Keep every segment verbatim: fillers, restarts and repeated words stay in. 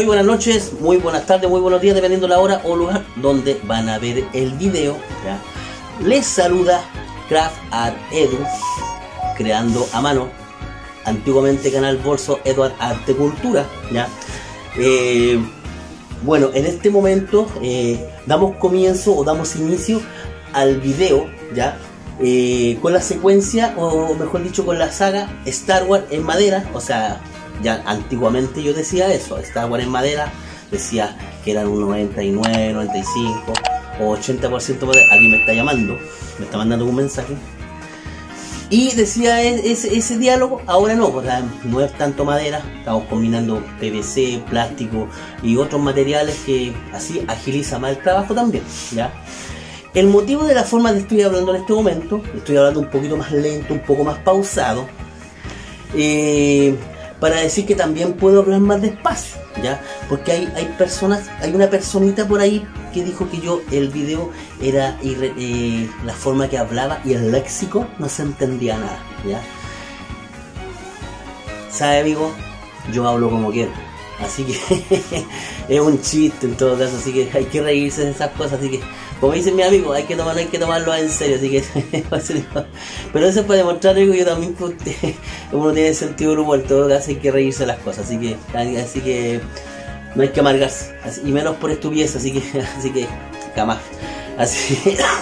Muy buenas noches, muy buenas tardes, muy buenos días, dependiendo la hora o lugar donde van a ver el video, ¿ya? Les saluda Craft Art Edu, creando a mano, antiguamente Canal Bolso Edward Arte Cultura, ¿ya? Eh, bueno, en este momento eh, damos comienzo o damos inicio al video, ¿ya? Eh, con la secuencia, o mejor dicho, con la saga Star Wars en madera. O sea, ya antiguamente yo decía eso, Star Wars en madera, decía que eran un noventa y nueve, noventa y cinco o ochenta por ciento madera. Alguien me está llamando, me está mandando un mensaje y decía ese, ese diálogo. Ahora no, o sea, no es tanto madera, estamos combinando P V C, plástico y otros materiales que así agiliza más el trabajo también, ¿ya? El motivo de la forma de estoy hablando en este momento, estoy hablando un poquito más lento, un poco más pausado, eh, para decir que también puedo hablar más despacio, ¿ya? Porque hay, hay personas, hay una personita por ahí que dijo que yo, el video era irre, eh, la forma que hablaba y el léxico no se entendía nada, ¿ya? ¿Sabe, amigo? Yo hablo como quiero. Así que es un chiste en todo caso, así que hay que reírse de esas cosas, así que como dicen mis amigos, hay que tomar, hay que tomarlo en serio, así que pero eso es para demostrar algo que yo también, uno tiene sentido del humor, en todo caso hay que reírse de las cosas, así que así que no hay que amargarse, así, y menos por estupidez, así que así que jamás, así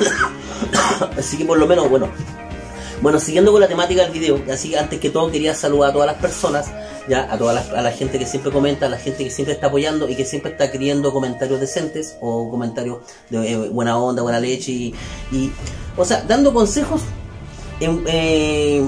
así que por lo menos, bueno Bueno, siguiendo con la temática del video, así que antes que todo quería saludar a todas las personas, ya, a toda la, a la gente que siempre comenta, a la gente que siempre está apoyando y que siempre está queriendo comentarios decentes o comentarios de eh, buena onda, buena leche y, y, o sea, dando consejos en, eh,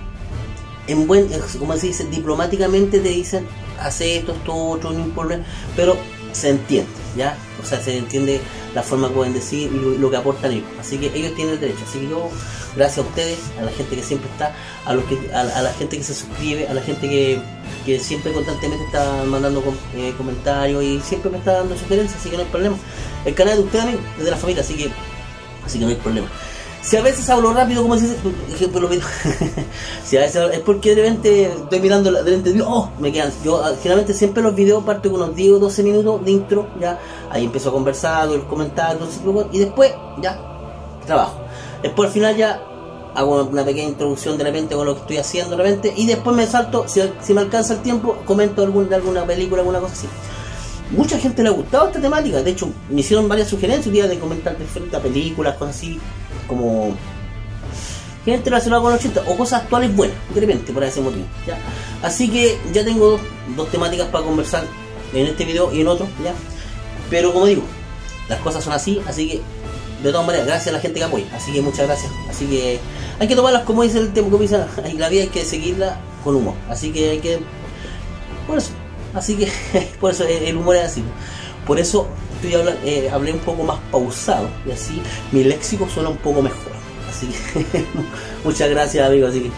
en buen, como se dice, diplomáticamente te dicen, hace esto, esto, otro, no importa, pero se entiende, ya, o sea, se entiende la forma que pueden decir y lo, lo que aportan ellos, así que ellos tienen el derecho, así que yo, gracias a ustedes, a la gente que siempre está, a los que, a, a la gente que se suscribe, a la gente que, que siempre constantemente está mandando com, eh, comentarios y siempre me está dando sugerencias, así que no hay problema. El canal de ustedes, amigos, es de la familia, así que así que no hay problema. Si a veces hablo rápido, como se dice, ejemplo, los videos, si a veces es porque de repente estoy mirando de repente, oh, me quedan, yo generalmente siempre los videos parto con unos diez o doce minutos de intro, ya, ahí empiezo a conversar, doy el comentario, y después ya trabajo. Después al final ya hago una pequeña introducción de repente con lo que estoy haciendo de repente, y después me salto, si, si me alcanza el tiempo, comento algún, de alguna película, alguna cosa así. Mucha gente le ha gustado esta temática, de hecho me hicieron varias sugerencias un día de comentar diferentes películas, cosas así, como gente relacionada con los ochenta o cosas actuales buenas, de repente, por ese motivo, ¿ya? Así que ya tengo dos, dos temáticas para conversar en este video y en otro, ¿ya? Pero como digo, las cosas son así, así que de todas maneras, gracias a la gente que apoya, así que muchas gracias. Así que hay que tomarlas como dice el tema, como dice la vida, hay que seguirla con humor, así que hay que, por eso, así que por eso el humor es así, por eso estoy hablando, eh, hablé un poco más pausado y así mi léxico suena un poco mejor, así que muchas gracias, amigos, así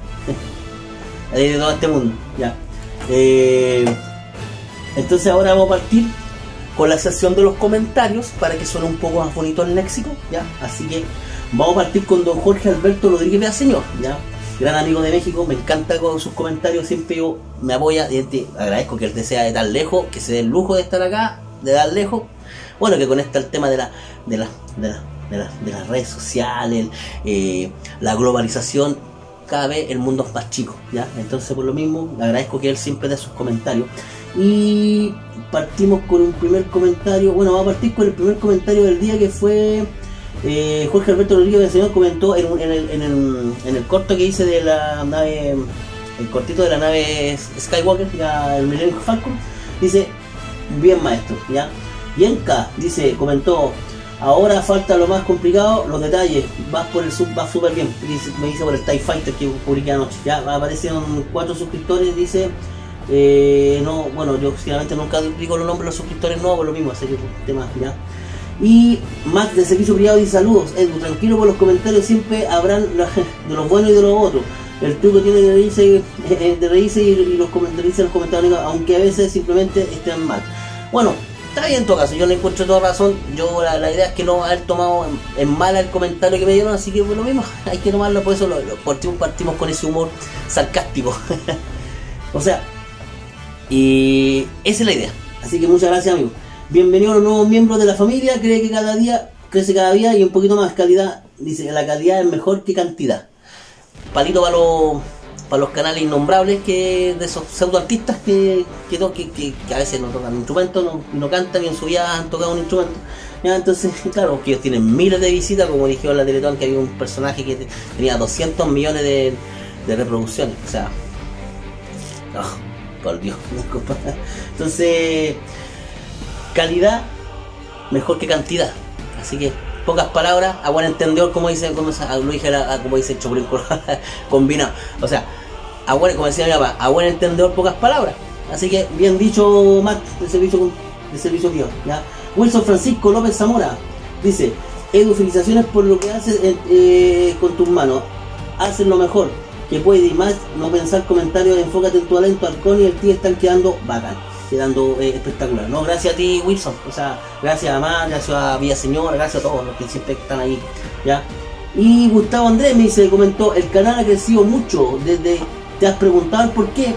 que de todo este mundo, ya. Eh, entonces ahora vamos a partir con la sección de los comentarios para que suene un poco más bonito el léxico, ya. Así que vamos a partir con don Jorge Alberto Rodríguez Villaseñor, ya, gran amigo de México, me encanta con sus comentarios, siempre yo, me apoya, y te agradezco que él desea de tan lejos, que se dé el lujo de estar acá, de dar lejos, bueno, que conecta el tema de la de la, de la, de la, de las redes sociales, eh, la globalización, cada vez el mundo es más chico, ya, entonces por lo mismo agradezco que él siempre dé sus comentarios. Y partimos con un primer comentario. Bueno, vamos a partir con el primer comentario del día, que fue eh, Jorge Alberto Rodríguez del Señor comentó en, en, el, en, el, en el corto que hice de la nave, el cortito de la nave Skywalker, ya, el Millennium Falcon, dice, bien maestro, ya. Y en K dice, comentó, ahora falta lo más complicado, los detalles, vas por el sub, va súper bien, dice, me dice por el TIE Fighter que publiqué anoche, ya aparecieron cuatro suscriptores, dice. Eh, no, bueno, yo finalmente nunca digo los nombres de los suscriptores nuevos, por lo mismo, así que tema, ya. Y Max de Servicio Privado dice, saludos, Edu, tranquilo por los comentarios, siempre habrán la, de los buenos y de los otros. El truco tiene que reírse, eh, de reírse y, y los comentarios, los comentarios, aunque a veces simplemente estén mal. Bueno, está bien en todo caso, yo le encuentro toda razón. Yo la, la idea es que no haber tomado en, en mala el comentario que me dieron, así que por lo mismo hay que tomarlo, por eso lo, lo partimos, partimos con ese humor sarcástico. O sea, y esa es la idea. Así que muchas gracias, amigos. Bienvenidos a los nuevos miembros de la familia. Cree que cada día crece cada día y un poquito más calidad. Dice, la calidad es mejor que cantidad. Palito para los, para los canales innombrables que de esos pseudo artistas que, que, que, que, que a veces no tocan un instrumento, no, no cantan ni en su vida han tocado un instrumento. Ya, entonces, claro, que ellos tienen miles de visitas, como dijeron en la Teletón, que había un personaje que tenía doscientos millones de, de reproducciones. O sea, oh, por Dios. Entonces, calidad mejor que cantidad. Así que, pocas palabras, a buen entendedor, como dice, como, lo dije, como dice el Chapulín combinado. O sea, a buen, como decía mi papá, a buen entendedor, pocas palabras. Así que, bien dicho, Matt, de servicio, de servicio mío, ¿ya? Wilson Francisco López Zamora dice, Edu, felicitaciones por lo que haces eh, eh, con tus manos. Haces lo mejor que puedes y más, no pensar comentarios, enfócate en tu talento. Arcón y el tío están quedando bacán, quedando eh, espectacular. No, gracias a ti, Wilson. O sea, gracias a Mar, gracias a Villaseñor, gracias a todos los que siempre están ahí, ¿ya? Y Gustavo Andrés me dice, comentó, el canal ha crecido mucho desde, ¿te has preguntado por qué?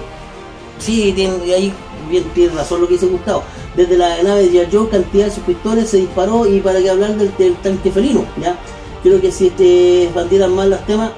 Sí, tiene, ahí bien tiene razón lo que dice Gustavo. Desde la nave de Joe, cantidad de suscriptores se disparó, y para que hablar del, del tanque felino, ¿ya? Creo que si este expandieran más los temas,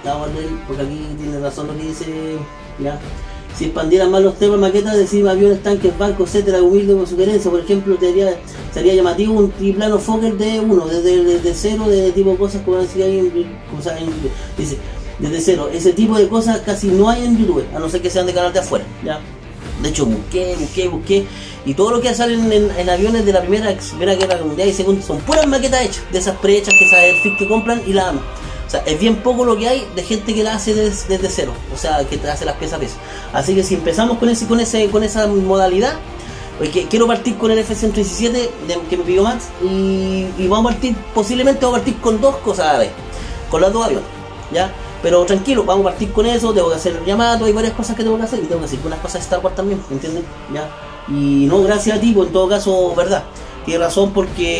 porque aquí tiene razón lo que dice, ¿ya? Si expandieran más los temas, maquetas, decir aviones, tanques, barcos, etcétera, humilde como sugerencia, por ejemplo, sería, sería llamativo un triplano Fokker de uno, desde, desde cero, de tipo de cosas, como decía ahí, en, sea, en, dice, desde cero, ese tipo de cosas casi no hay en YouTube, a no ser que sean de canal de afuera, ¿ya? De hecho, busqué, busqué, busqué, y todo lo que salen en, en aviones de la primera, primera guerra mundial y segunda son puras maquetas hechas, de esas prehechas que sabe el F I C que compran y la aman. O sea, es bien poco lo que hay de gente que la hace desde, desde cero, o sea, que te hace las piezas a pieza. Así que si empezamos con ese, con ese, con esa modalidad, porque quiero partir con el F ciento diecisiete de, que me pidió Max, y, y vamos a partir, posiblemente vamos a partir con dos cosas a la vez, con las dos aviones, ¿ya? Pero tranquilo, vamos a partir con eso, tengo que hacer el llamado, hay varias cosas que tengo que hacer, y tengo que hacer unas cosas de Star Wars también, ¿me entienden? ¿Ya? Y no, gracias a ti, pues en todo caso, verdad, tienes razón,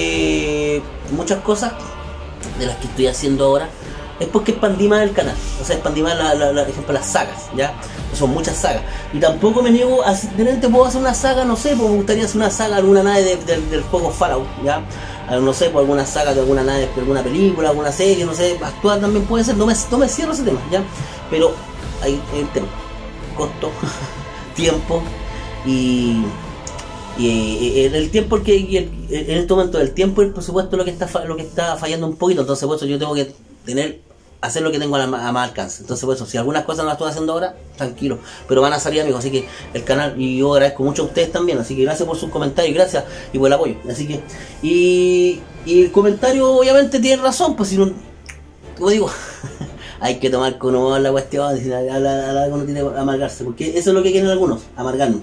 porque muchas cosas de las que estoy haciendo ahora es porque expandí más el canal, o sea, expandí más, la, la, la, por ejemplo, las sagas, ¿ya? Son muchas sagas, y tampoco me niego a, de repente puedo hacer una saga, no sé, pues me gustaría hacer una saga de alguna nave de, de, del juego Fallout, ¿ya? No sé, por alguna saga de alguna nave, de alguna película, alguna serie, no sé, actual también puede ser, no me, no me cierro ese tema, ¿ya? Pero hay el tema, costo, tiempo, y, y, y el tiempo, el que y el, en este momento el tiempo y el presupuesto es lo que está, lo que está fallando un poquito, entonces por eso yo tengo que tener, hacer lo que tengo a, la, a más alcance. Entonces por eso, si algunas cosas no las estoy haciendo ahora, tranquilo, pero van a salir, amigos, así que el canal, y yo agradezco mucho a ustedes también, así que gracias por sus comentarios, gracias y por el apoyo, así que, y, y el comentario obviamente tiene razón, pues si no, como digo, hay que tomar con humor la cuestión, a la, a la, a la, uno tiene que amargarse, porque eso es lo que quieren algunos, amargarnos.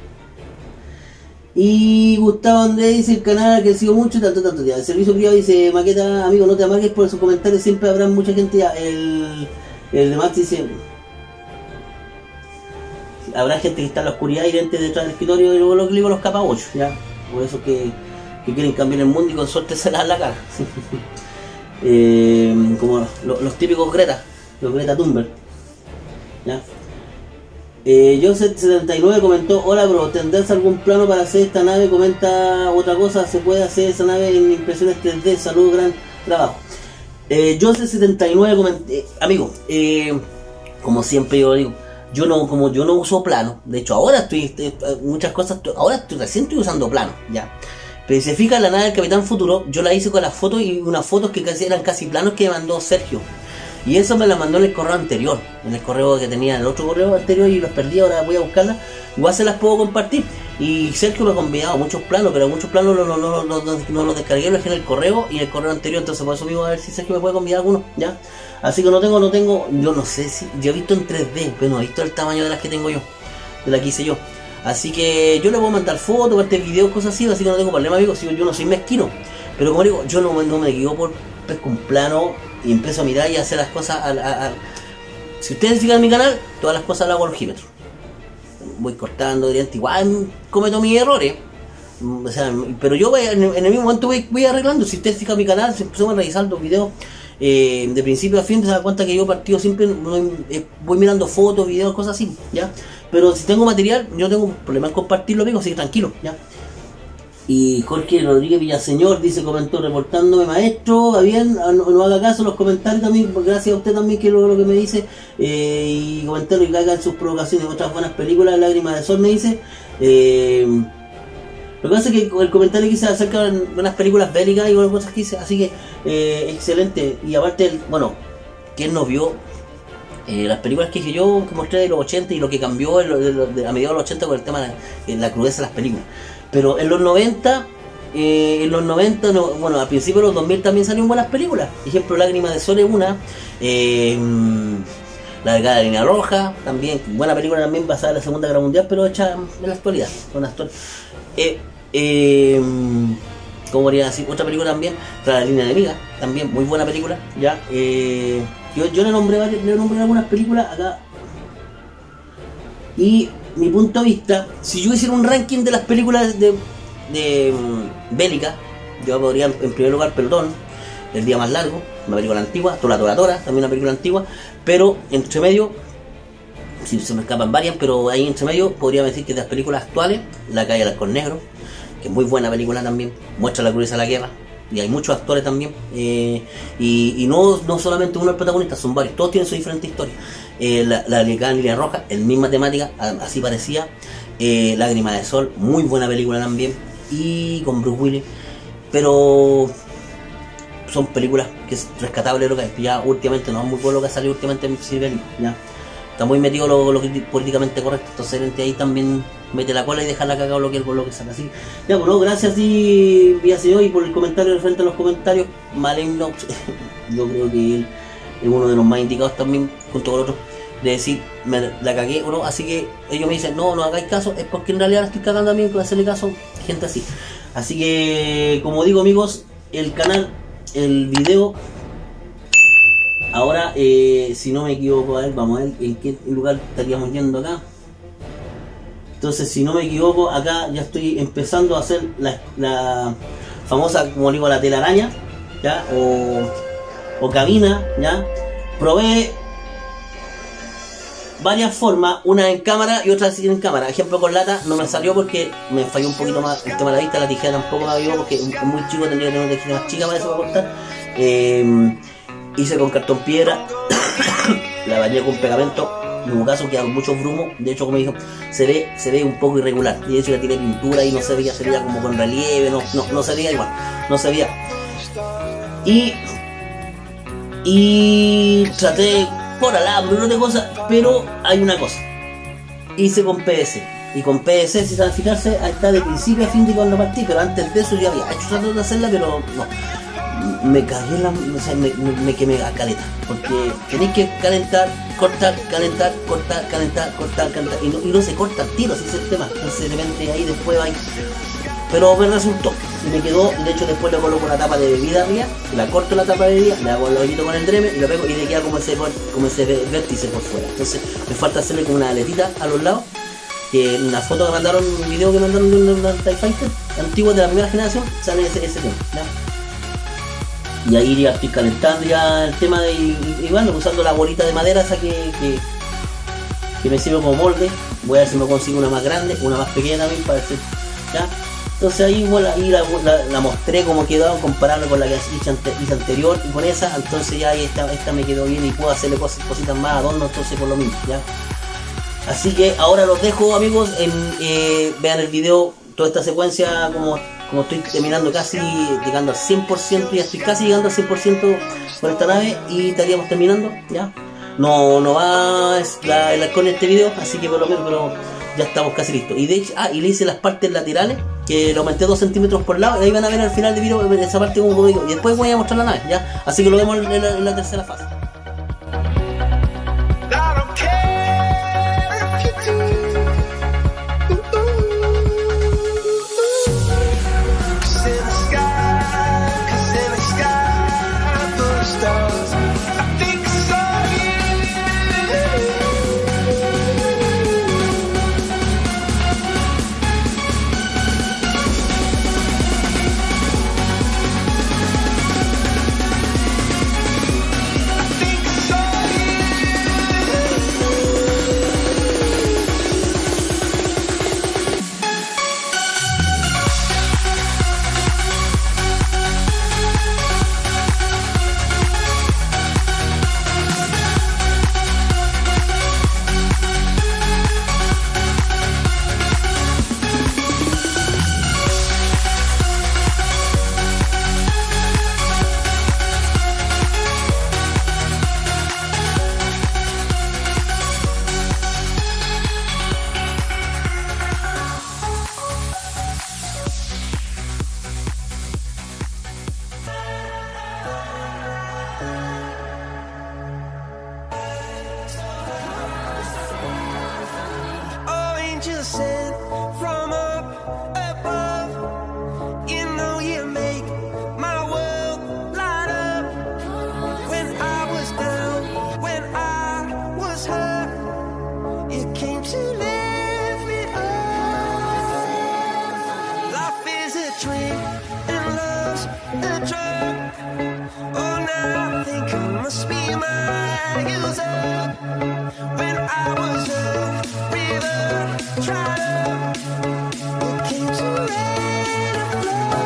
Y Gustavo Andrés dice, el canal ha crecido mucho y tanto, tanto, ya. El servicio privado dice, maqueta, amigo, no te amargues por sus comentarios, siempre habrá mucha gente, ya. El, el de Max dice, habrá gente que está en la oscuridad y gente detrás del escritorio, y luego lo que digo los capabochos, ya. Por eso que, que quieren cambiar el mundo y con suerte se las la cara. eh, como los, los típicos Greta, los Greta Thunberg, ya. Eh, Joseph setenta y nueve comentó, hola bro, ¿tendrás algún plano para hacer esta nave? Comenta otra cosa, ¿se puede hacer esa nave en impresiones tres D? Saludos, gran trabajo. Eh, Joseph setenta y nueve comentó, eh, amigo, eh, como siempre yo digo, yo no, como yo no uso plano, de hecho ahora estoy, estoy muchas cosas, ahora estoy, recién estoy usando plano, ya. Pero si se fija la nave del Capitán Futuro, yo la hice con las fotos y unas fotos que casi, eran casi planos que me mandó Sergio. Y eso me la mandó en el correo anterior, en el correo que tenía en el otro correo anterior y los perdí, ahora voy a buscarlas. Igual se las puedo compartir. Y Sergio me ha convidado muchos planos, pero muchos planos no, no, no, no, no, no los descargué, los dejé en el correo y en el correo anterior, entonces por eso mismo a ver si Sergio me puede convidar algunos, ¿ya? Así que no tengo, no tengo, yo no sé si, yo he visto en tres D, pero no he visto el tamaño de las que tengo yo, de las que hice yo. Así que yo le puedo mandar fotos, parte videos, cosas así, así que no tengo problema, amigos, si yo no soy mezquino. Pero como digo, yo no, no me guío por pesco un plano y empiezo a mirar y a hacer las cosas a, a, a... Si ustedes sigan mi canal, todas las cosas las hago al ojímetro. Voy cortando, diente, igual cometo mis errores, o sea, pero yo voy, en, en el mismo momento voy, voy arreglando. Si ustedes sigan mi canal, se empiezan a revisar los videos eh, de principio a fin, se dan cuenta que yo partido siempre voy, eh, voy mirando fotos, videos, cosas así, ¿ya? pero si tengo material, yo tengo un problema en compartirlo, amigo, así que tranquilo, ya. Y Jorge Rodríguez Villaseñor dice, comentó, reportándome maestro, va bien, no, no haga caso los comentarios también, gracias a usted también que es lo, lo que me dice, eh, y comentarlo y que hagan sus provocaciones, otras buenas películas, Lágrimas de Sol me dice, eh, lo que pasa es que el comentario que hice acerca de unas películas bélicas y unas cosas que hice, así que eh, excelente, y aparte, bueno, ¿quién nos vio? Eh, las películas que dije yo, que mostré de los ochenta y lo que cambió de, de, de, a mediados de los ochenta con el tema de la, la crudeza de las películas. Pero en los noventa, eh, en los noventa, no, bueno, a principios de los dos mil también salieron buenas películas. Por ejemplo, Lágrimas de Sol es una, eh, La Delgada Línea Roja, también, buena película también basada en la Segunda Guerra Mundial, pero hecha en la actualidad. Con actor. Eh, eh, ¿Cómo podría decir? Otra película también, Tras la Línea Enemiga, también muy buena película, ya. Eh, yo, yo le nombré varias, le nombré algunas películas acá. Y mi punto de vista, si yo hiciera un ranking de las películas de, de um, bélica, yo podría en primer lugar Pelotón, El Día Más Largo, una película antigua, Tora Tora Tora, también una película antigua, pero entre medio, si se me escapan varias, pero ahí entre medio podría decir que de las películas actuales, La Calle del Halcón Negro, que es muy buena película también, muestra la crudeza de la guerra, y hay muchos actores también, eh, y, y no, no solamente uno el protagonista, son varios, todos tienen su diferente historia. Eh, la, la Delgada Línea Roja, el misma temática, así parecía. eh, Lágrimas de Sol, muy buena película también, y con Bruce Willis, pero son películas que es rescatable lo que hay. Ya últimamente no es muy bueno lo que ha salido últimamente en Silveri, ya está muy metido lo, lo que políticamente correcto, entonces ahí también mete la cola y deja la cagada lo que el lo que sale así. Ya, bueno, gracias y Villaseñor y por el comentario referente a los comentarios. Maligno, yo creo que él es uno de los más indicados también, junto con otros, de decir, me la cagué o no, así que ellos me dicen, no, no hagáis caso, es porque en realidad la estoy cagando también con hacerle caso a gente así. Así que, como digo, amigos, el canal, el video, ahora, eh, si no me equivoco, a ver, vamos a ver en qué lugar estaríamos yendo acá. Entonces, si no me equivoco, acá ya estoy empezando a hacer la, la famosa, como digo, la telaraña, ¿ya? O, o cabina, ¿ya? Probé varias formas, una en cámara y otra sin cámara. Ejemplo, con lata no me salió porque me falló un poquito más el tema de la vista, la tijera tampoco me ayudó porque es muy chico, tendría que tener una tijera más chica para eso para cortar. Eh, hice con cartón piedra, la bañé con pegamento, en un caso queda mucho brumo, de hecho como dijo, se ve, se ve un poco irregular, y de hecho le tiré pintura y no se veía, se veía como con relieve, no, no, no se veía igual, no se veía. Y, y traté por alambre, no de cosas, pero hay una cosa, hice con P V C, y con P V C, si saben fijarse, ahí está de principio a fin de cuando partí, pero antes de eso ya había hecho tratar de hacerla, pero no. Me cagué la, o sea, me, me, me quemé a caleta, porque tenéis que calentar, cortar, calentar, cortar, calentar, cortar, calentar, y no, y no se corta el tiro, así es el tema, entonces de repente ahí después va, pero me resultó, y me quedó, de hecho después le coloco una tapa de bebida arriba, la corto la tapa de bebida, le hago el hoyito con el dreme, y lo pego, y le queda como ese, como ese vértice por fuera, entonces me falta hacerle como una aletita a los lados, que en una foto que mandaron, un video que mandaron de un TIE Fighter, antiguo de la primera generación, sale ese, ese tema, ¿no? Y ahí ya estoy calentando ya el tema de, y, y bueno, usando la bolita de madera esa que, que, que me sirve como molde. Voy a ver si me consigo una más grande, una más pequeña también para decir, ¿ya? Entonces ahí, bueno, ahí la, la, la mostré como quedó, comparable con la que hice, ante, hice anterior y con esa, entonces ya ahí esta, esta me quedó bien y puedo hacerle cosas, cositas más adorno, entonces por lo mismo, ¿ya? Así que ahora los dejo, amigos, en, eh, vean el video, toda esta secuencia como... Como estoy terminando casi, llegando al cien por ciento, ya estoy casi llegando al cien por ciento con esta nave y estaríamos terminando, ya. No, no va la, el halcón en este video, así que por lo menos, pero ya estamos casi listos. Y de hecho, ah, y le hice las partes laterales, que lo aumenté dos centímetros por lado, y ahí van a ver al final del video esa parte como digo, y después voy a mostrar la nave, ya. Así que lo vemos en la, en la tercera fase. I When I was a river, tried up, it came to rain and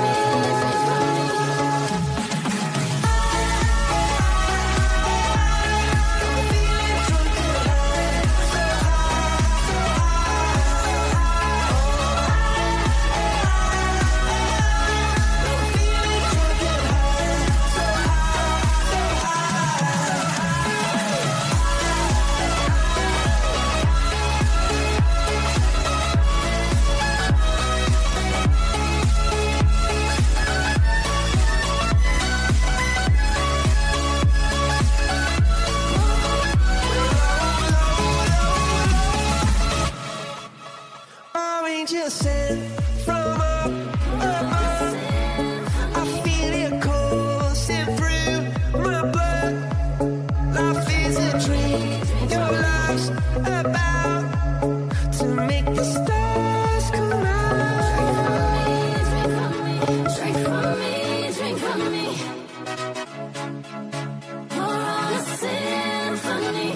just sent from up above. I feel it coursing through my blood. Life is a dream, your love's about to make the stars come out. Drink from me, drink from me, drink from me. Pour on a symphony.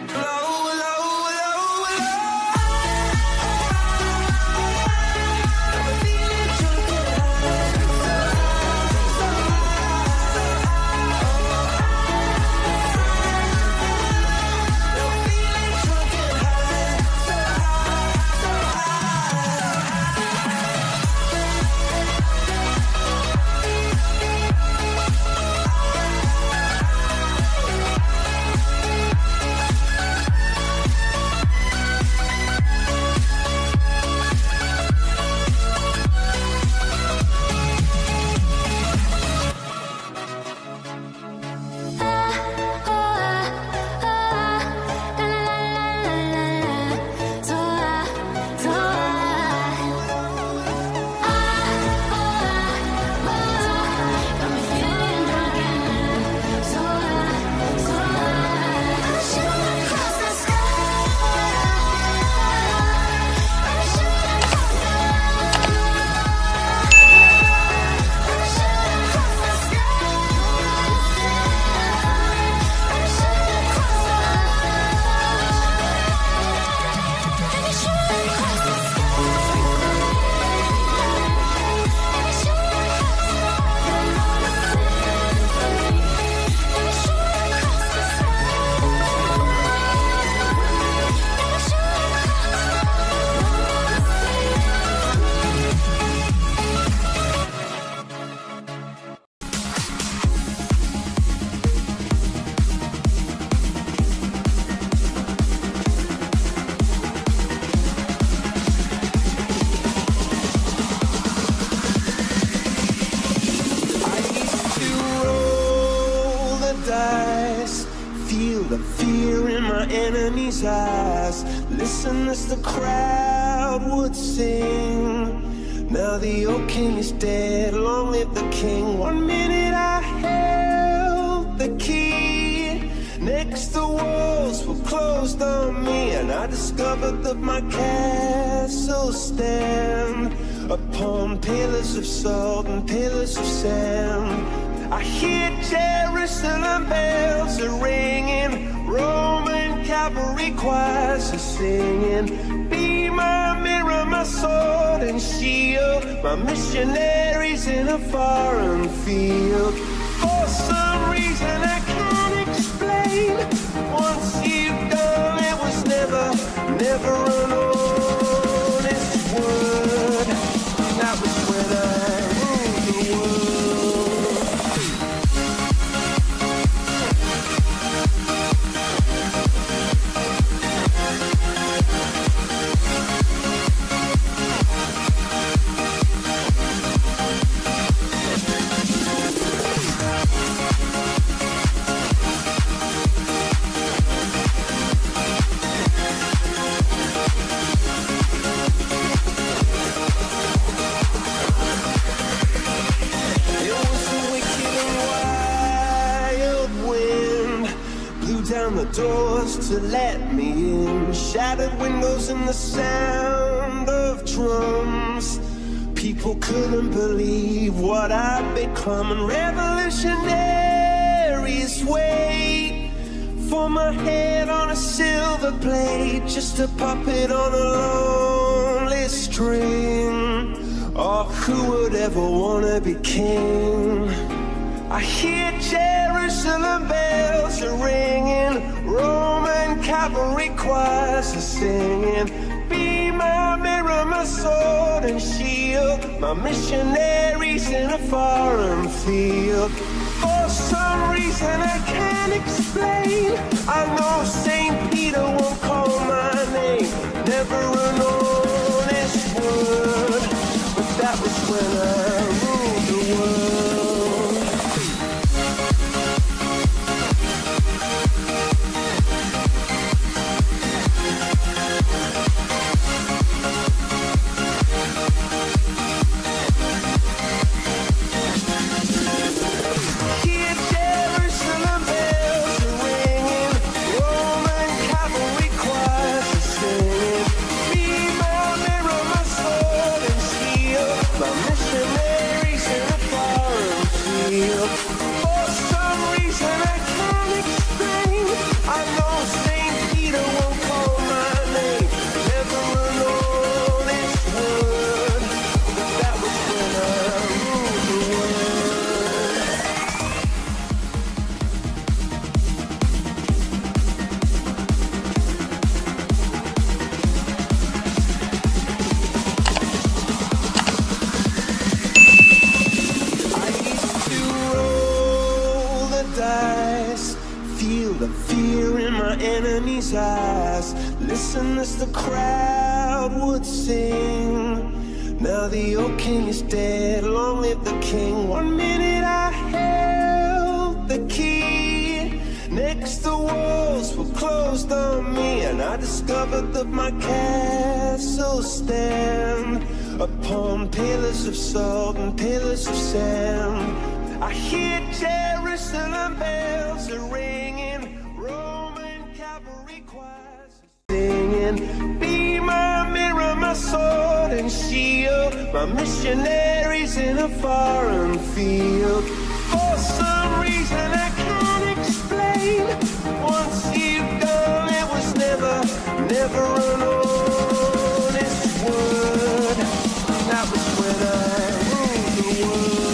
Feel the fear in my enemy's eyes. Listen as the crowd would sing. Now the old king is dead, long live the king. One minute I held the key, next the walls were closed on me, and I discovered that my castle stand upon pillars of salt and pillars of sand. I hear Jerusalem bells are ringing, Roman cavalry choirs are singing. Be my mirror, my sword and shield, my missionaries in a foreign field. For some reason I can't explain, once you've done it was never, never an honest word. That was when I ruled the world. The doors to let me in, shattered windows and the sound of drums. People couldn't believe what I'd become, and revolutionaries wait For my head on a silver plate, just a puppet on a lonely string. Oh, who would ever wanna be king? I hear Jerusalem bells are ringing, Roman cavalry choirs are singing. Be my mirror, my sword and shield, my missionaries in a foreign field. For some reason I can't explain, I know Saint Peter won't call my name. Never an honest word, but that was when I ruled the world. Enemies' eyes, listen as the crowd would sing. Now the old king is dead, long live the king. One minute I held the key, next the walls were closed on me, and I discovered that my castle stand upon pillars of salt and pillars of sand. I hear Jerusalem bells are ringing, singing. Be my mirror, my sword and shield, my missionaries in a foreign field. For some reason I can't explain, once you've done it was never, never an honest word. That was when I ruled the world.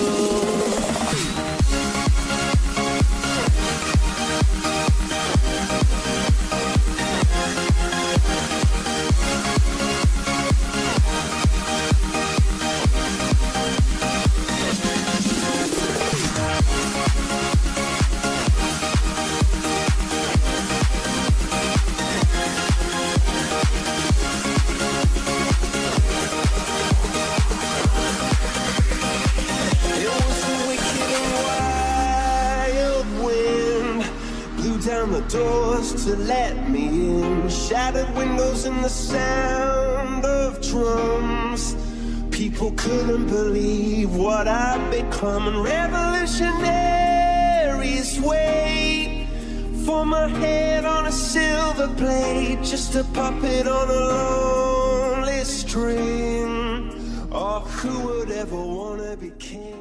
The doors to let me in, shattered windows and the sound of drums. People couldn't believe what I'd become, and revolutionaries wait for my head on a silver plate, just a puppet on a lonely string. Oh, who would ever wanna be king?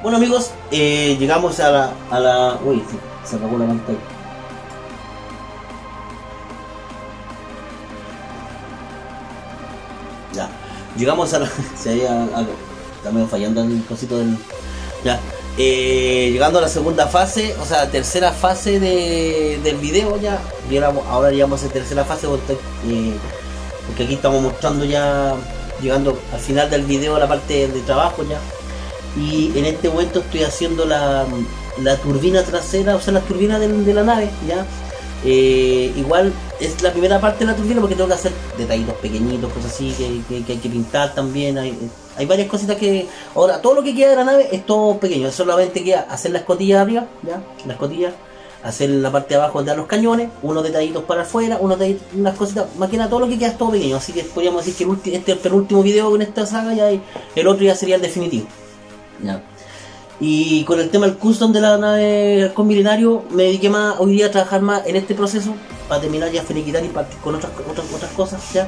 Bueno amigos, eh, llegamos a la, a la... Uy, se apagó la pantalla. Ya, llegamos a la... Se había algo, está medio fallando el cosito del... Ya, eh, llegando a la segunda fase, o sea, tercera fase de, del video ya. Llegamos, ahora llegamos a la tercera fase porque, eh, porque aquí estamos mostrando ya, llegando al final del video la parte de trabajo ya. Y en este momento estoy haciendo la, la turbina trasera, o sea, la turbina de, de la nave, ¿ya? Eh, igual es la primera parte de la turbina porque tengo que hacer detallitos pequeñitos, cosas así, que, que, que hay que pintar también. Hay, hay varias cositas que... Ahora, todo lo que queda de la nave es todo pequeño, solamente queda hacer la escotilla de arriba, ¿ya? La escotilla, hacer la parte de abajo donde dan los cañones, unos detallitos para afuera, unos detallitos, unas cositas, más que nada, todo lo que queda es todo pequeño, así que podríamos decir que el ulti, este es el penúltimo video con esta saga, ya hay, el otro ya sería el definitivo. Ya. Y con el tema del custom de la nave con milenario me dediqué más hoy día a trabajar más en este proceso para terminar ya finiquitar y partir con otras, otras, otras cosas ya.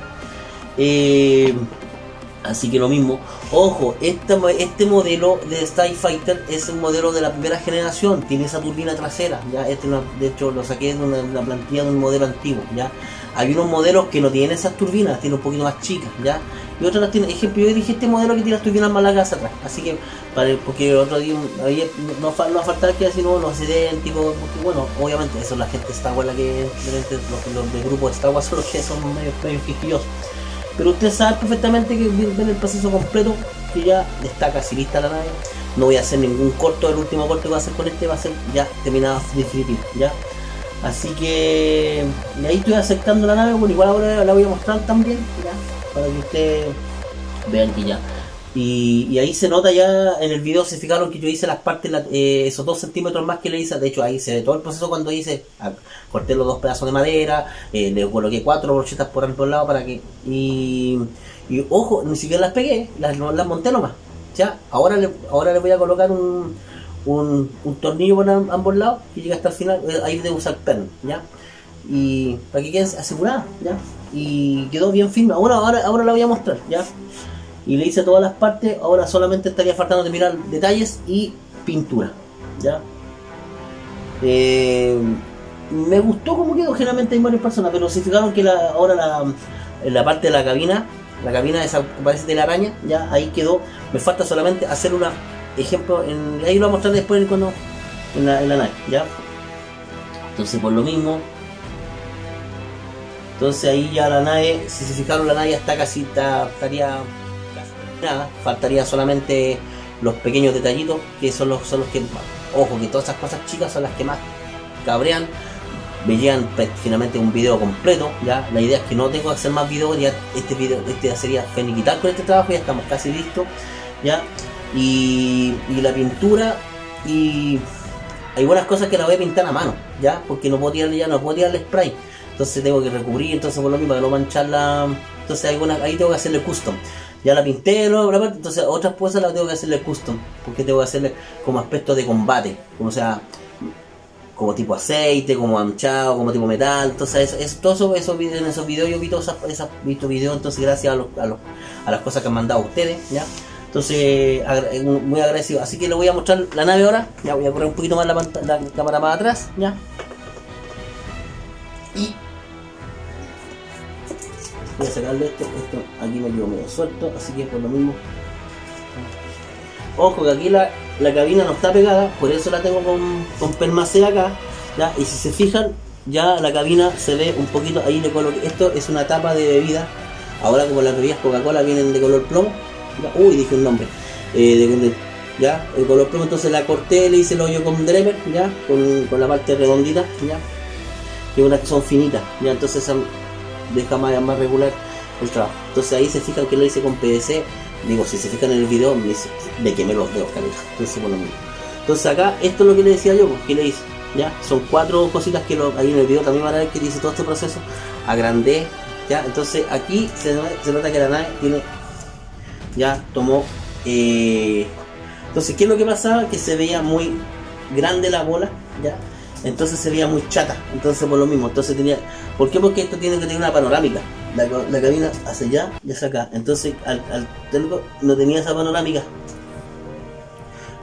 Eh, así que lo mismo, ojo, este, este modelo de Starfighter es un modelo de la primera generación, tiene esa turbina trasera, ya. Este una, de hecho lo saqué de una, una plantilla de un modelo antiguo, ya. Hay unos modelos que no tienen esas turbinas, tienen un poquito más chicas, ya. Y otros las tienen, ejemplo, yo dije este modelo que tiene las turbinas más largas atrás, así que, para, porque el otro día ahí no, no, no va a faltar que así no, no es idéntico, porque bueno, obviamente eso es la gente de Star Wars, la que, los, los del grupo de Star Wars son los que son medio, medio quisquillosos. Pero ustedes saben perfectamente que ven el proceso completo, que ya está casi lista la nave. No voy a hacer ningún corto, el último corto que voy a hacer con este va a ser ya terminado definitivo, ya. Así que y ahí estoy acercando la nave, bueno, igual ahora la voy a mostrar también, ya, para que ustedes vean que ya. Y, y ahí se nota ya en el video, se fijaron que yo hice las partes, la, eh, esos dos centímetros más que le hice, de hecho ahí se ve todo el proceso cuando hice, a, corté los dos pedazos de madera, eh, le coloqué cuatro brochetas por ambos lados para que, y, y ojo, ni siquiera las pegué, las, las monté nomás, ya, ahora le, ahora le voy a colocar un, un, un tornillo por ambos lados, que llega hasta el final, ahí debo usar perno, ya, y para que queden aseguradas, ya, y quedó bien firme, ahora, ahora, ahora la voy a mostrar, ya. Y le hice todas las partes, ahora solamente estaría faltando terminar detalles y pintura, ¿ya? Eh, me gustó como quedó, generalmente hay varias personas, pero se fijaron que la, ahora la, en la parte de la cabina, la cabina esa que parece de la araña, ya ahí quedó, me falta solamente hacer una ejemplo, en, ahí lo voy a mostrar después cuando, en, la, en la nave, ¿ya? Entonces por lo mismo, entonces ahí ya la nave, si se fijaron la nave ya está casi, está, estaría... nada, faltaría solamente los pequeños detallitos que son los, son los que, ojo, que todas esas cosas chicas son las que más cabrean, me llegan finalmente un video completo, ya, la idea es que no tengo que hacer más videos, ya este video, este ya sería finiquitar con este trabajo, ya estamos casi listos, ya, y, y la pintura, y hay buenas cosas que la voy a pintar a mano, ya, porque no puedo tirarle ya, no puedo tirarle spray, entonces tengo que recubrir, entonces por lo mismo para no manchar la, entonces hay una, ahí tengo que hacerle custom. Ya la pinté, ¿no? Entonces otras cosas las tengo que hacerle custom, porque tengo que hacerle como aspecto de combate, como sea, como tipo aceite, como manchado, como tipo metal, entonces eso, eso, todo eso, esos videos, en esos videos yo vi todos esos, esos videos, entonces gracias a, los, a, los, a las cosas que han mandado ustedes, ya, entonces muy agradecido, así que les voy a mostrar la nave ahora, ya voy a correr un poquito más la, la cámara más atrás, ya, y voy a sacarle esto, esto aquí me quedo medio suelto, así que por lo mismo, ojo que aquí la, la cabina no está pegada, por eso la tengo con, con permacé acá, ya, y si se fijan, ya la cabina se ve un poquito, ahí le coloqué, esto es una tapa de bebida, ahora como las bebidas Coca-Cola vienen de color plomo, ya, uy dije un nombre, eh, de, de, ya, el color plomo, entonces la corté, le hice el hoyo con Dremer, ya, con, con la parte redondita, ya, que unas que son finitas, ya, entonces deja más, más regular el trabajo. Entonces ahí se fijan que lo hice con P V C, digo, si se fijan en el video me, me quemé los dedos, caleta. Entonces por lo mismo. Entonces acá, esto es lo que le decía yo, que le hice, ya, son cuatro cositas que lo, ahí en el video también van a ver que dice todo este proceso, agrandé, ya, entonces aquí se, se nota que la nave tiene, ya, tomó, eh, entonces ¿qué es lo que pasaba? Que se veía muy grande la bola, ya, entonces se veía muy chata, entonces por lo mismo, entonces tenía, ¿por qué? Porque esto tiene que tener una panorámica, la, la cabina hacia allá y hacia acá, entonces al, al tenerlo no tenía esa panorámica,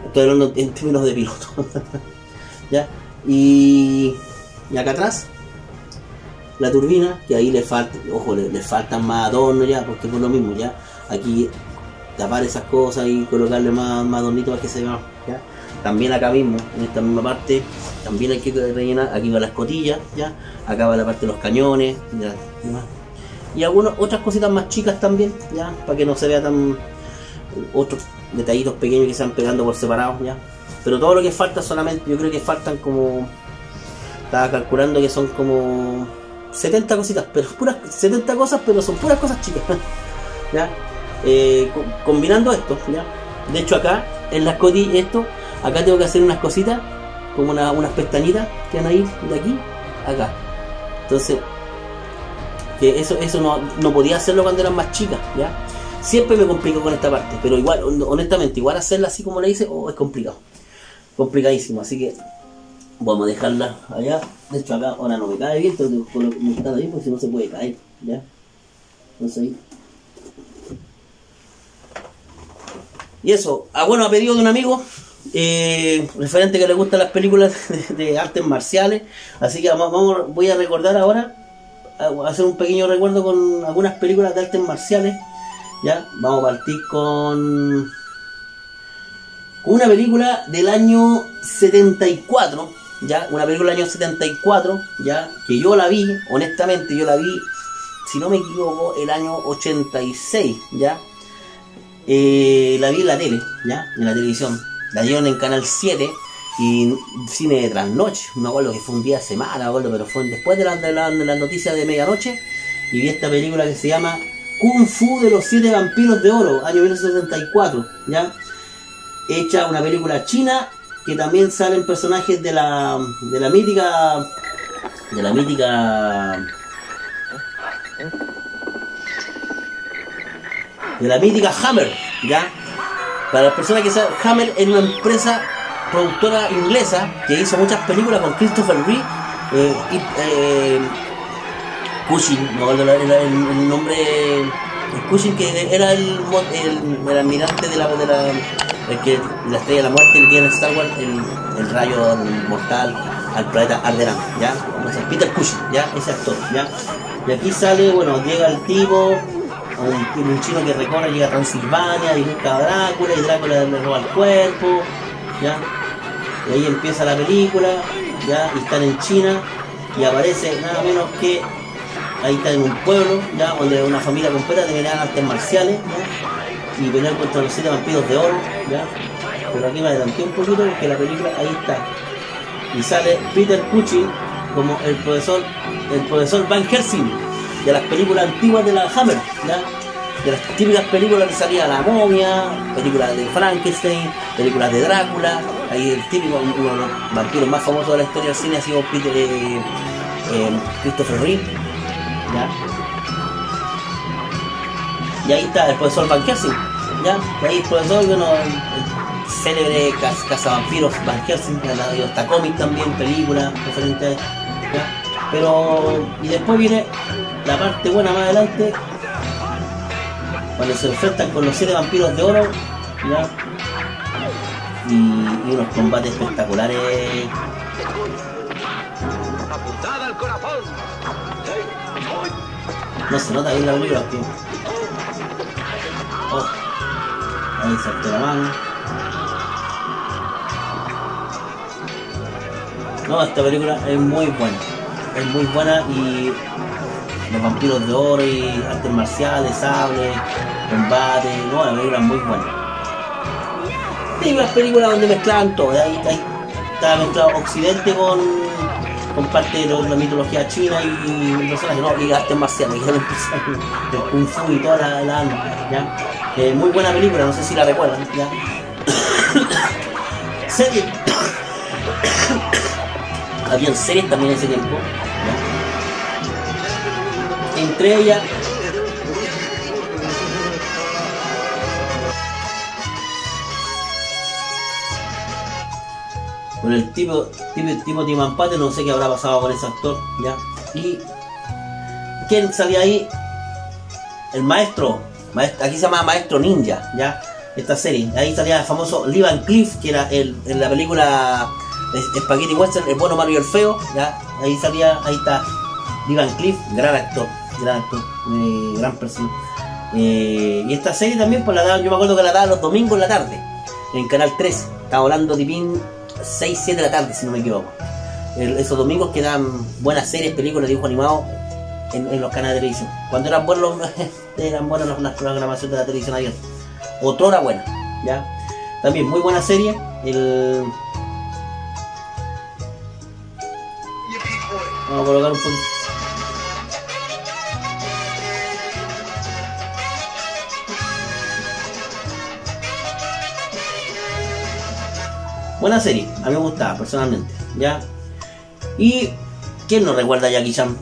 Estoy hablando en términos de piloto. ¿Ya? Y, y acá atrás, la turbina, que ahí le falta, ojo, le, le faltan más adornos ya, porque por lo mismo, ya. Aquí tapar esas cosas y colocarle más, más adornitos para que se vea, ¿ya? También acá mismo, en esta misma parte, también hay que rellenar, aquí va la escotilla, ¿ya? Acá va la parte de los cañones, ¿ya? Y algunas otras cositas más chicas también, ¿ya? Para que no se vea tan... otros detallitos pequeños que se van pegando por separado, ¿ya? Pero todo lo que falta solamente, yo creo que faltan como... Estaba calculando que son como... setenta cositas, pero puras... setenta cosas, pero son puras cosas chicas, ¿ya? Eh, co combinando esto, ¿ya? De hecho acá, en la escotilla, esto... Acá tengo que hacer unas cositas, como una, unas pestañitas que van a ir de aquí a acá. Entonces, que eso, eso no, no podía hacerlo cuando eran más chicas, ¿ya? Siempre me complico con esta parte, pero igual, honestamente, igual hacerla así como le hice, oh, es complicado. Complicadísimo, así que vamos a dejarla allá. De hecho acá ahora no me cae bien, pero tengo que colocar ahí porque si no se puede caer, ¿ya? Entonces ahí. Y eso, ah bueno, a pedido de un amigo, eh, referente que le gustan las películas de, de artes marciales, así que vamos, vamos, voy a recordar ahora, a hacer un pequeño recuerdo con algunas películas de artes marciales, ya, vamos a partir con una película del año setenta y cuatro, ya, una película del año setenta y cuatro, ya, que yo la vi, honestamente yo la vi, si no me equivoco, el año ochenta y seis, ya. Eh, la vi en la tele, ¿ya? En la televisión. La dieron en Canal siete y cine de trasnoche. No me acuerdo que fue un día de semana, me acuerdo, pero fue después de las de la, de la noticias de medianoche. Y vi esta película que se llama Kung Fu de los siete vampiros de oro, año mil novecientos setenta y cuatro, ¿ya? Hecha una película china que también salen personajes de la, de la mítica... De la mítica... de la mítica Hammer, ¿ya? Para las personas que saben, Hammer es una empresa productora inglesa que hizo muchas películas con Christopher Reeve, eh, y, eh, Cushing, no el, el, el nombre, el Cushing, que era el, el, el almirante de la, de la, el que la estrella de la muerte le tiene en Star Wars el, el rayo mortal al planeta Alderaan, ¿ya? Entonces, Peter Cushing, ¿ya? Ese actor, ¿ya? Y aquí sale, bueno, llega el tipo, Un, un chino que recorre, llega a Transilvania y busca a Drácula y Drácula le roba el cuerpo, ¿ya? Y ahí empieza la película, ¿ya? Y están en China y aparece nada menos que ahí está en un pueblo, ¿ya? Donde una familia completa de artes marciales, ¿ya? Y pelear contra los siete vampiros de oro, ¿ya? Pero aquí me adelanté un poquito porque la película ahí está. Y sale Peter Cushing como el profesor, el profesor Van Helsing, de las películas antiguas de la Hammer, ¿ya? De las típicas películas que salía La Momia, películas de Frankenstein, películas de Drácula. Ahí el típico, uno de los vampiros más famosos de la historia del cine ha sido Peter, eh, eh, Christopher Reeve, ¿ya? Y ahí está el profesor Van Helsing, ¿ya? Y ahí el profesor, bueno, el, el célebre cazavampiros Van Helsing, hasta cómic también, películas referentes, ¿ya? Pero, y después viene la parte buena más adelante, cuando se enfrentan con los siete vampiros de oro, ¿ya? Y, y unos combates espectaculares. Apuntada al corazón. No se nota bien la película, tío. Oh, ahí saltó la mano. No, esta película es muy buena. Es muy buena y los vampiros de oro y artes marciales, sable, combate, no, la película es muy buena. Y las películas donde mezclaban todo, ahí, ahí estaba mezclado Occidente con, con parte de la mitología china y, y personajes, no, y artes marciales, el Kung Fu y toda la, la ¿ya? Eh, muy buena película, no sé si la recuerdan, ¿ya? Serie. Habían series también en ese tiempo, ¿ya? Entre ellas con el tipo tipo tipo Timampate, no sé qué habrá pasado con ese actor, ¿ya? Y ¿quién salía ahí? El maestro, maestro aquí se llama Maestro Ninja, ¿ya? esta serie. Ahí salía el famoso Lee Van Cleef, que era el, en la película Spaghetti Western, el bueno, Mario y el feo, ¿ya? Ahí salía, ahí está Lee Van Cleef, gran actor, gran actor, eh, gran persona. Eh, y esta serie también, pues la daban, yo me acuerdo que la daban los domingos en la tarde, en Canal tres, estaba hablando tipín seis, siete de la tarde, si no me equivoco. El, esos domingos que dan buenas series, películas, dibujos animados en, en los canales de televisión. Cuando eran buenos, eran buenas las, las programaciones de la televisión abierta. Otra hora buena, ¿ya? También muy buena serie. El... Vamos a colocar un poquito. Buena serie, a mí me gustaba personalmente, ¿ya? Y ¿quién no recuerda a Jackie Chan?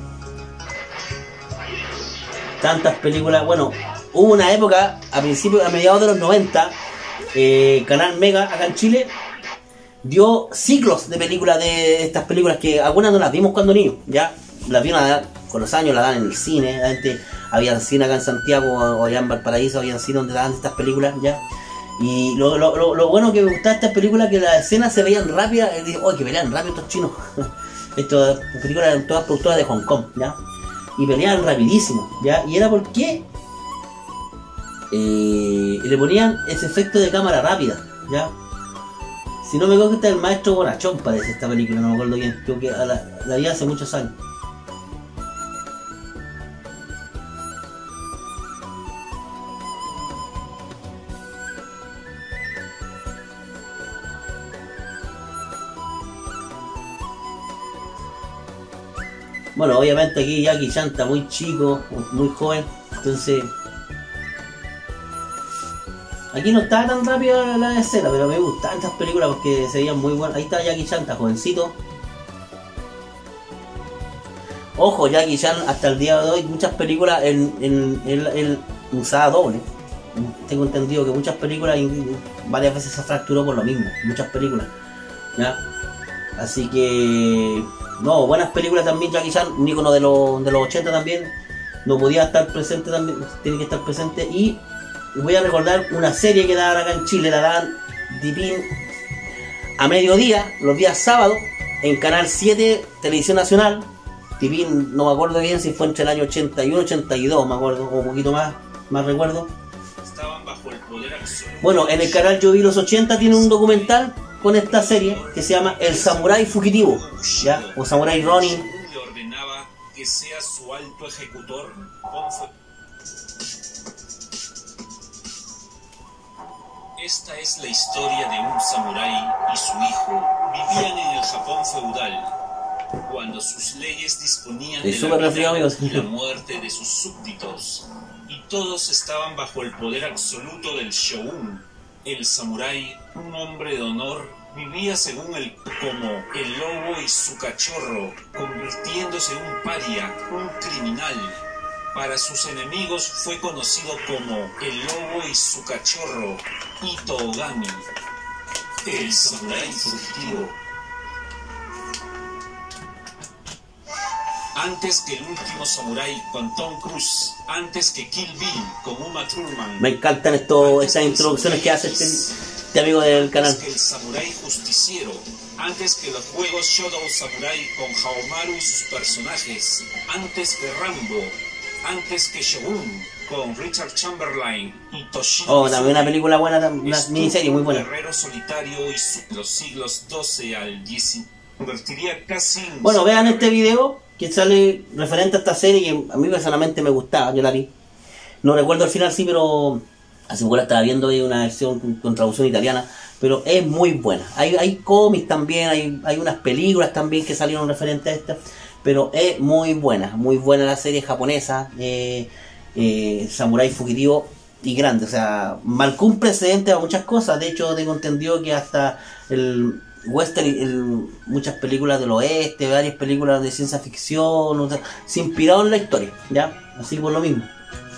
Tantas películas, bueno, hubo una época a principios, a mediados de los noventa, eh, Canal Mega acá en Chile dio ciclos de películas, de estas películas que algunas no las vimos cuando niños, ya las vimos con los años, las dan en el cine, la gente, había cine acá en Santiago o allá en Valparaíso, había cine donde daban estas películas, ya. Y lo, lo, lo, lo bueno que me gustaba de estas películas, que las escenas se veían rápidas, y dije, oh, que pelean rápido estos chinos. Estas películas eran todas productoras de Hong Kong, ¿ya? Y peleaban rapidísimo, ¿ya? Y era porque eh, le ponían ese efecto de cámara rápida, ¿ya? Si no me acuerdo, que está el maestro Bonachón, parece esta película, no me acuerdo bien, creo que la, la vi hace muchos años. Bueno, obviamente aquí Jackie Chan está muy chico, muy joven, entonces aquí no estaba tan rápida la escena, pero me gustaban estas películas porque se veían muy buenas. Ahí está Jackie Chan, está jovencito. Ojo, Jackie Chan hasta el día de hoy, muchas películas él, él, él, él usaba doble. Tengo entendido que muchas películas, varias veces se fracturó por lo mismo, muchas películas, ¿ya? Así que no, buenas películas también. Jackie Chan, un ícono de, los, de los ochenta también, no podía estar presente también, tiene que estar presente. Y voy a recordar una serie que daban acá en Chile, la daban tipín a mediodía, los días sábados, en Canal siete, Televisión Nacional. Tipín, no me acuerdo bien si fue entre el año ochenta y uno, ochenta y dos, me acuerdo, o un poquito más, más recuerdo. Estaban bajo el poder absoluto. Bueno, en el canal Yo Vi los ochenta tiene un documental con esta serie que se llama El Samurái Fugitivo, ¿ya? O Samurai Ronin. Le ordenaba que sea su alto ejecutor. Esta es la historia de un samurái y su hijo. Vivían en el Japón feudal, cuando sus leyes disponían de la vida y la muerte de sus súbditos, y todos estaban bajo el poder absoluto del shogun. El samurái, un hombre de honor, vivía según él como el lobo y su cachorro, convirtiéndose en un paria, un criminal. Para sus enemigos fue conocido como el lobo y su cachorro, Ito Ogami, el samurái fugitivo. Antes que El Último Samurái con Tom Cruise, antes que Kill Bill con Uma Thurman. Me encantan esto, estas introducciones que hace este, este amigo del canal. Antes que El Samurái Justiciero, antes que los juegos Shodown Samurai con Haomaru y sus personajes, antes que Rambo, antes que Shogun con Richard Chamberlain y Toshiro. Oh, también una película buena, una miniserie muy buena. Guerrero Solitario y su, los siglos doce al diecinueve convertiría casi en... Bueno, vean este video que sale referente a esta serie que a mí personalmente me gustaba, yo la vi. No recuerdo el final, sí, pero hace poco la estaba viendo, hay una versión con, con traducción italiana, pero es muy buena. Hay, hay cómics también, hay, hay unas películas también que salieron referente a esta, pero es muy buena, muy buena la serie japonesa, eh, eh, Samurái Fugitivo y grande, o sea, marcó un precedente a muchas cosas. De hecho, tengo entendido que hasta el western, el, muchas películas del oeste, varias películas de ciencia ficción, o sea, se inspiraron en la historia, ¿ya? Así por lo mismo.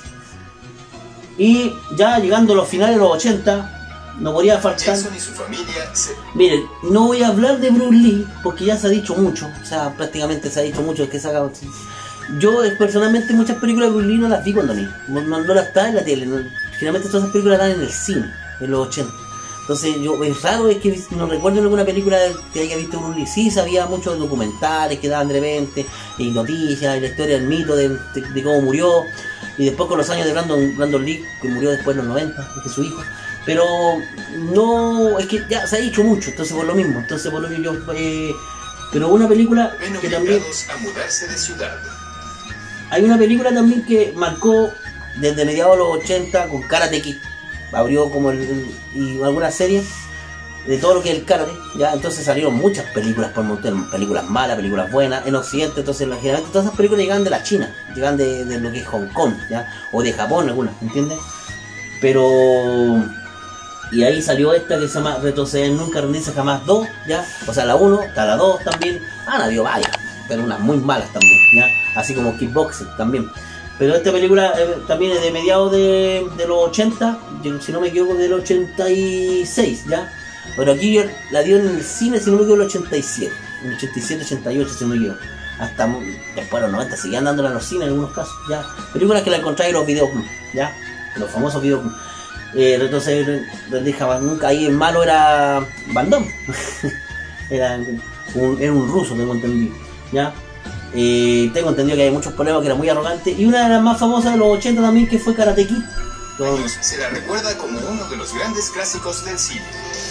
Y ya llegando a los finales de los ochenta, no podría faltar... Jason y su familia se... Miren, no voy a hablar de Bruce Lee, porque ya se ha dicho mucho, o sea, prácticamente se ha dicho mucho, que saca... Yo personalmente muchas películas de Bruce Lee no las vi cuando niño, no, no, no las estaba en la tele, no, generalmente todas esas películas las dan en el cine, en los ochenta. Entonces yo, es raro, es que no recuerdo alguna película que haya visto Bruce Lee. Sí, sabía muchos documentales que daban de repente, y noticias, y la historia, el mito de, de, de cómo murió, y después con los años de Brandon, Brandon Lee, que murió después en los noventa, que es su hijo. Pero no, es que ya se ha dicho mucho, entonces por lo mismo, entonces por lo que yo... Eh, pero una película Ven que también... a mudarse de ciudad. Hay una película también que marcó desde mediados de los ochenta con Karate Kid. Abrió como el, el, y algunas series de todo lo que es el karate, ya. Entonces salieron muchas películas por montón, películas malas, películas buenas en Occidente. Entonces generalmente todas esas películas llegan de la China, llegan de, de lo que es Hong Kong, ya, o de Japón algunas, ¿entiendes? Pero y ahí salió esta que se llama Retroceder Nunca, Rendirse Jamás dos, ya, o sea la uno, está la dos también. Ah, habido varias, pero unas muy malas también, ya, así como Kickboxing también. Pero esta película eh, también es de mediados de, de los ochenta, si no me equivoco del ochenta y seis, ¿ya? Pero aquí yo la dio en el cine, si no me equivoco, el ochenta y siete, en el ochenta y siete, ochenta y ocho, si no me equivoco. Hasta después de los noventa, seguían dándola en los cines en algunos casos, ¿ya? Películas que la encontráis en los videoclubs, ¿ya? En los famosos videoclubs. Eh, entonces, jamás nunca, ahí el malo era Van Damme. era, un, era un ruso, tengo entendido, ¿ya? Eh, tengo entendido que hay muchos problemas, que era muy arrogante. Y una de las más famosas de los ochenta también, que fue Karate Kid. Se la recuerda como uno de los grandes clásicos del cine.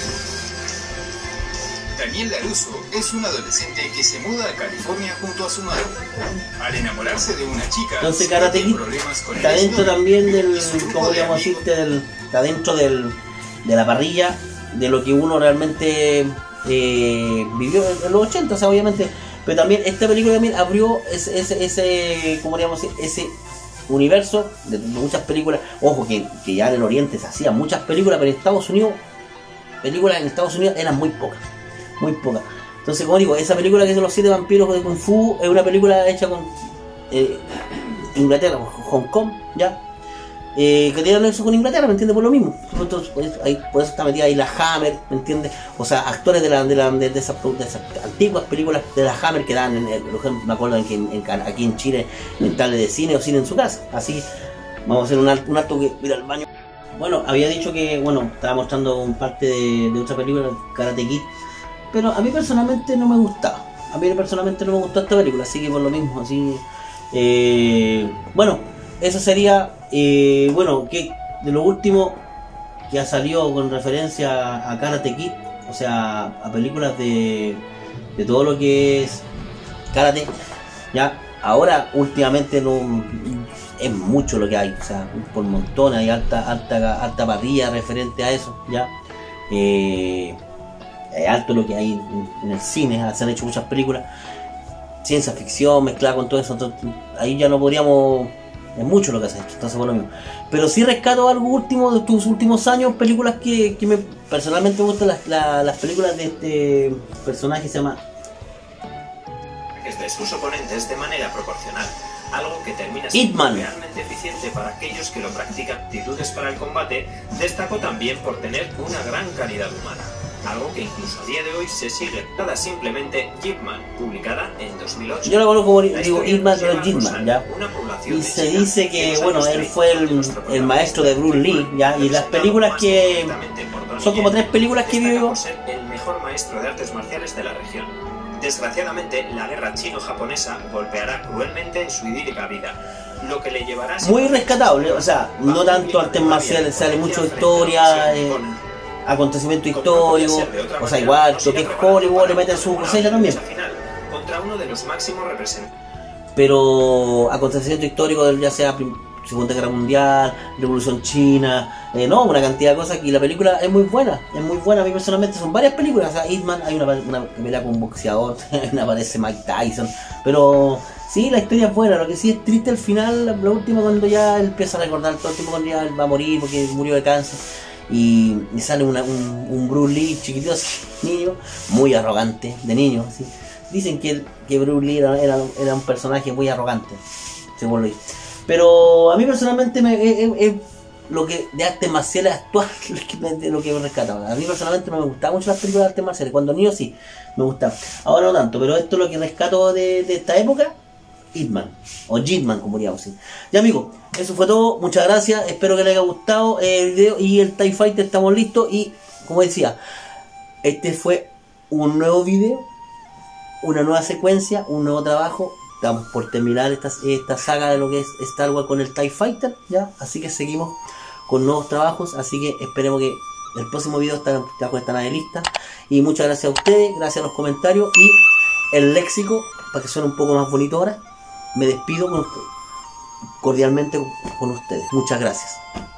Daniel LaRusso es un adolescente que se muda a California junto a su madre. Al enamorarse de una chica, entonces Karate Kid está dentro también del, ¿cómo podríamos decirte? Del, está dentro del, de la parrilla de lo que uno realmente eh, vivió en los ochenta, o sea, obviamente. Pero también esta película también abrió ese, ese, ese ¿cómo digamos? Ese universo de, de muchas películas. Ojo, que, que ya en el Oriente se hacían muchas películas, pero en Estados Unidos, películas en Estados Unidos eran muy pocas, muy pocas. Entonces, como digo, esa película que es Los Siete Vampiros de Kung Fu es una película hecha con eh, Inglaterra, Hong Kong, ya. Eh, que tiene eso con Inglaterra, ¿me entiendes? Por lo mismo. Entonces, pues, ahí, por eso está metida ahí la Hammer, ¿me entiendes? O sea, actores de, la, de, la, de, de, esas, de esas antiguas películas de la Hammer que dan, en, en, por ejemplo, me acuerdo en que en, en, aquí en Chile, en tales de cine o cine en su casa. Así, vamos a hacer un, un acto que mira al baño. Bueno, había dicho que, bueno, estaba mostrando un parte de, de otra película, Karate Kid, pero a mí personalmente no me gustaba. A mí personalmente no me gustó esta película, así que por lo mismo, así. Eh, bueno, eso sería. Eh, bueno, que de lo último que ha salido con referencia a Karate Kid, o sea, a películas de, de todo lo que es karate, ya, ahora últimamente no es mucho lo que hay, o sea, por montones, hay alta, alta, alta parrilla referente a eso, ya, eh, es alto lo que hay en, en el cine, se han hecho muchas películas, ciencia ficción mezclada con todo eso, entonces, ahí ya no podríamos. Es mucho lo que has hecho, entonces por lo mismo. Pero sí rescato algo último de tus últimos años, películas que, que me personalmente me gustan, las, las, las películas de este personaje que se llama... de sus oponentes de manera proporcional, algo que termina Ip Man. siendo realmente eficiente para aquellos que lo practican. Actitudes para el combate, destacó también por tener una gran calidad humana, algo que incluso a día de hoy se sigue. Nada, simplemente Ip Man, publicada en dos mil ocho. Yo la conozco como, digo, Ip Man, pero Ip Man, ya. Y se dice que, bueno, él fue el, el maestro de Bruce Lee, ya, y las películas que... Son como tres películas que vivió. El mejor maestro de artes marciales de la región. Desgraciadamente, la guerra chino-japonesa golpeará cruelmente en su idílica vida, lo que le llevará a... Muy rescatable, o sea, no tanto artes marciales, sale mucho historia... Eh, acontecimiento histórico, o sea, igual, lo que es Hollywood le mete su cosecha también. Contra uno de los máximos representantes. Pero acontecimiento histórico, ya sea Segunda Guerra Mundial, Revolución China, eh, no, una cantidad de cosas, y la película es muy buena, es muy buena. A mí personalmente son varias películas, o sea, Ip Man, hay una, una pelea con un boxeador, una aparece Mike Tyson, pero sí, la historia es buena. Lo que sí es triste al final, lo último, cuando ya él empieza a recordar todo el tiempo cuando ya él va a morir porque murió de cáncer. Y, y sale una, un, un Bruce Lee chiquitito, así, niño, muy arrogante, de niño, así. Dicen que, que Bruce Lee era, era, era un personaje muy arrogante, según lo dice. Pero a mí personalmente me, es, es, lo que de artes marciales actuales lo que me rescata. A mí personalmente no me gustaban mucho las películas de artes marciales. Cuando niño sí, me gustaban. Ahora no tanto, pero esto es lo que rescato de, de esta época. Hitman, o Hitman como diríamos así. Ya amigos, eso fue todo, muchas gracias, espero que les haya gustado el video y el TIE Fighter, estamos listos y como decía, este fue un nuevo video, una nueva secuencia, un nuevo trabajo. Estamos por terminar esta, esta saga de lo que es Star Wars con el TIE Fighter, ya, así que seguimos con nuevos trabajos, así que esperemos que el próximo video está, ya está en lista. Y muchas gracias a ustedes, gracias a los comentarios y el léxico, para que suene un poco más bonito ahora, me despido con, cordialmente con ustedes. Muchas gracias.